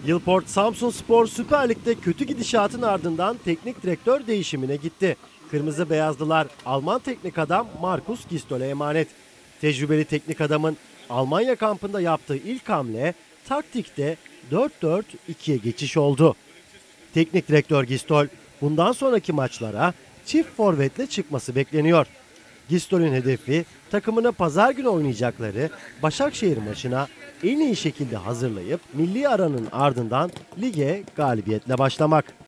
Yılport Samsunspor Süper Lig'de kötü gidişatın ardından teknik direktör değişimine gitti. Kırmızı Beyazlılar Alman teknik adam Markus Gistol'e emanet. Tecrübeli teknik adamın Almanya kampında yaptığı ilk hamle taktikte 4-4-2'ye geçiş oldu. Teknik direktör Gistol bundan sonraki maçlara çift forvetle çıkması bekleniyor. Gistol'ün hedefi takımını pazar günü oynayacakları Başakşehir maçına en iyi şekilde hazırlayıp milli aranın ardından lige galibiyetle başlamak.